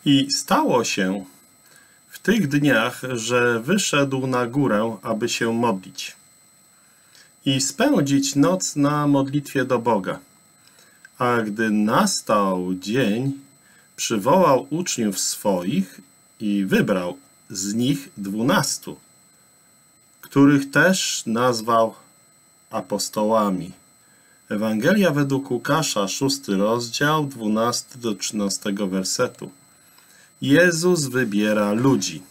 I stało się w tych dniach, że wyszedł na górę, aby się modlić i spędzić noc na modlitwie do Boga. A gdy nastał dzień, przywołał uczniów swoich i wybrał z nich 12, których też nazwał apostołami. Ewangelia według Łukasza, 6 rozdział, 12 do 13 wersetu. Jezus wybiera ludzi.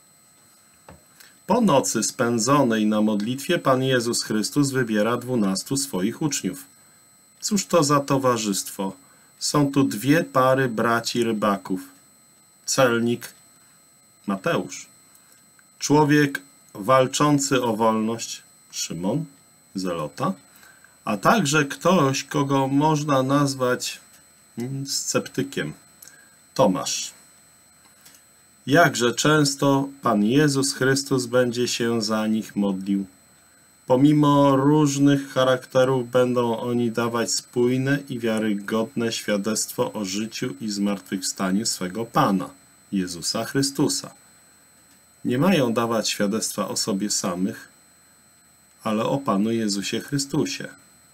Po nocy spędzonej na modlitwie Pan Jezus Chrystus wybiera 12 swoich uczniów. Cóż to za towarzystwo? Są tu dwie pary braci rybaków. Celnik Mateusz. Człowiek walczący o wolność Szymon, zelota, a także ktoś, kogo można nazwać sceptykiem, Tomasz. Jakże często Pan Jezus Chrystus będzie się za nich modlił. Pomimo różnych charakterów będą oni dawać spójne i wiarygodne świadectwo o życiu i zmartwychwstaniu swego Pana, Jezusa Chrystusa. Nie mają dawać świadectwa o sobie samych, ale o Panu Jezusie Chrystusie.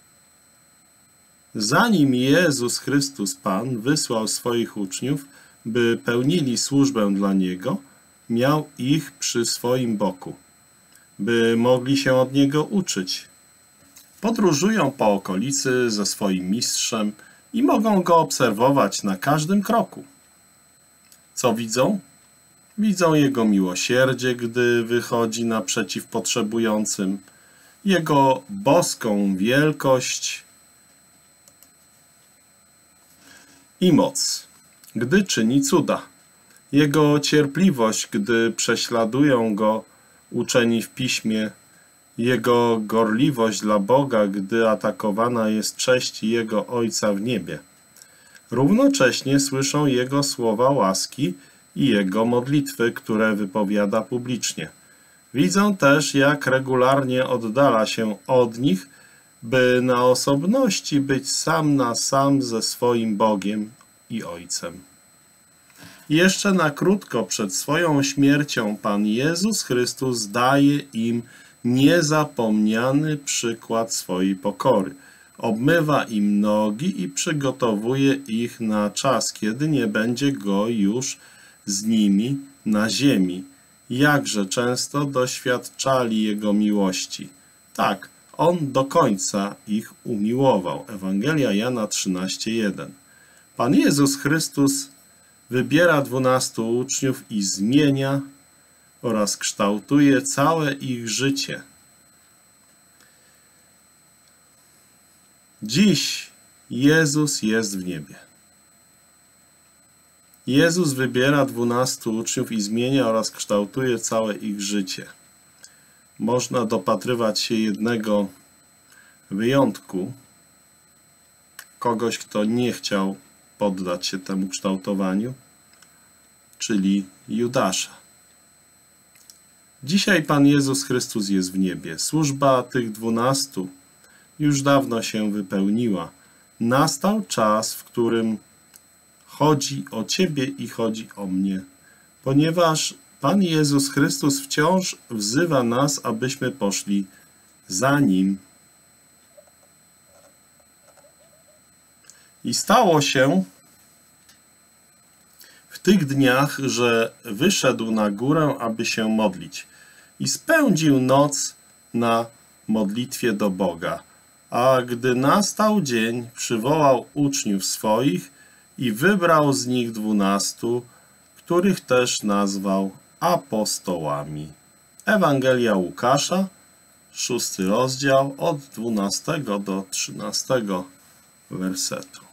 Zanim Jezus Chrystus Pan wysłał swoich uczniów, by pełnili służbę dla Niego, miał ich przy swoim boku, by mogli się od Niego uczyć. Podróżują po okolicy ze swoim mistrzem i mogą Go obserwować na każdym kroku. Co widzą? Widzą Jego miłosierdzie, gdy wychodzi naprzeciw potrzebującym, Jego boską wielkość i moc, gdy czyni cuda, Jego cierpliwość, gdy prześladują Go uczeni w Piśmie, Jego gorliwość dla Boga, gdy atakowana jest cześć Jego Ojca w niebie. Równocześnie słyszą Jego słowa łaski i Jego modlitwy, które wypowiada publicznie. Widzą też, jak regularnie oddala się od nich, by na osobności być sam na sam ze swoim Bogiem i Ojcem. Jeszcze na krótko przed swoją śmiercią Pan Jezus Chrystus daje im niezapomniany przykład swojej pokory. Obmywa im nogi i przygotowuje ich na czas, kiedy nie będzie Go już z nimi na ziemi. Jakże często doświadczali Jego miłości. Tak, On do końca ich umiłował. Ewangelia Jana 13:1. Pan Jezus Chrystus wybiera 12 uczniów i zmienia oraz kształtuje całe ich życie. Dziś Jezus jest w niebie. Jezus wybiera 12 uczniów i zmienia oraz kształtuje całe ich życie. Można dopatrywać się jednego wyjątku, kogoś, kto nie chciał poddać się temu kształtowaniu, czyli Judasza. Dzisiaj Pan Jezus Chrystus jest w niebie. Służba tych 12 już dawno się wypełniła. Nastał czas, w którym chodzi o Ciebie i chodzi o mnie, ponieważ Pan Jezus Chrystus wciąż wzywa nas, abyśmy poszli za Nim. I stało się w tych dniach, że wyszedł na górę, aby się modlić i spędził noc na modlitwie do Boga. A gdy nastał dzień, przywołał uczniów swoich i wybrał z nich 12, których też nazwał apostołami. Ewangelia Łukasza, 6 rozdział, od 12 do 13 wersetu.